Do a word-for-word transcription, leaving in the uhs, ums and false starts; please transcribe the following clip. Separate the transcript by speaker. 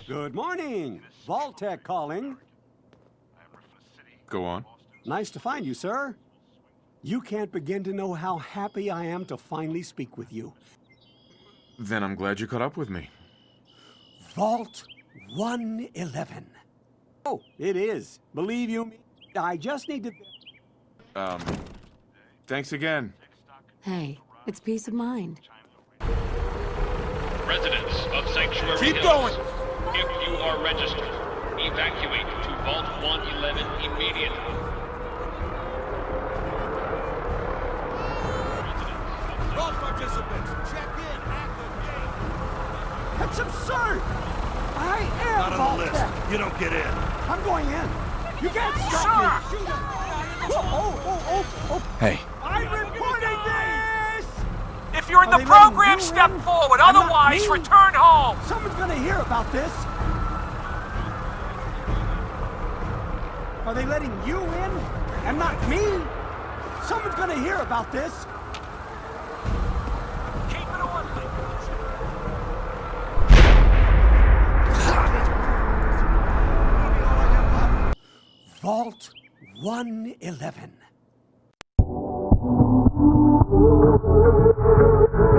Speaker 1: Good morning. Vault-Tec calling.
Speaker 2: Go on.
Speaker 1: Nice to find you, sir. You can't begin to know how happy I am to finally speak with you.
Speaker 2: Then I'm glad you caught up with me.
Speaker 1: Vault one eleven. Oh, it is. Believe you me, I just need to...
Speaker 2: Um, thanks again.
Speaker 3: Hey, it's peace of mind.
Speaker 4: Residents of Sanctuary
Speaker 5: Keep
Speaker 4: Hills,
Speaker 5: going.
Speaker 4: if you are registered, evacuate to Vault one eleven immediately.
Speaker 5: All participants, check in at the gate.
Speaker 1: That's absurd! I am
Speaker 5: Not on the list.
Speaker 1: Vault-Tec.
Speaker 5: You don't get in.
Speaker 1: I'm going in. You can't stop me. Shoot him. Oh, oh, oh, oh.
Speaker 2: Hey.
Speaker 1: I'm reporting this!
Speaker 6: If you're in
Speaker 1: Are
Speaker 6: the
Speaker 1: they letting
Speaker 6: program,
Speaker 1: you
Speaker 6: step
Speaker 1: in?
Speaker 6: forward.
Speaker 1: And not
Speaker 6: Otherwise,
Speaker 1: me?
Speaker 6: return home.
Speaker 1: Someone's gonna hear about this. Are they letting you in and not me? Someone's gonna hear about this.
Speaker 6: Keep it orderly.
Speaker 1: Vault one eleven.